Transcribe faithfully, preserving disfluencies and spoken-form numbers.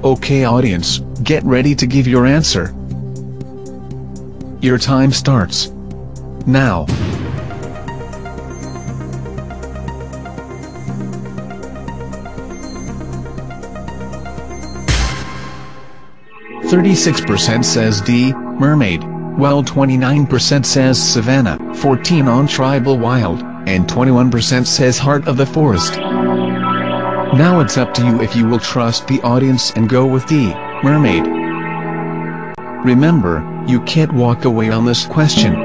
Okay audience, get ready to give your answer. Your time starts now. thirty-six percent says D, mermaid, while twenty-nine percent says savanna, fourteen percent on tribal wild, and twenty-one percent says heart of the forest. Now it's up to you if you will trust the audience and go with D, mermaid. Remember, you can't walk away on this question.